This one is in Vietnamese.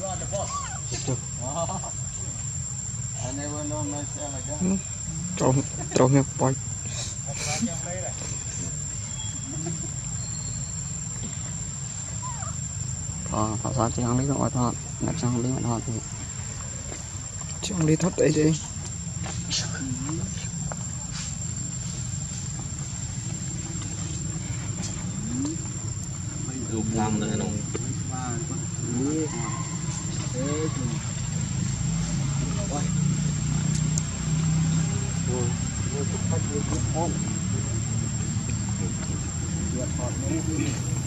trâu miếng bòi họ sao chẳng lý nó thôi ngập sang lý mà thôi thì chẳng lý thấp đấy chứ lục làm nữa nông Hãy subscribe cho kênh Ghiền Mì Gõ để không bỏ lỡ những video hấp dẫn.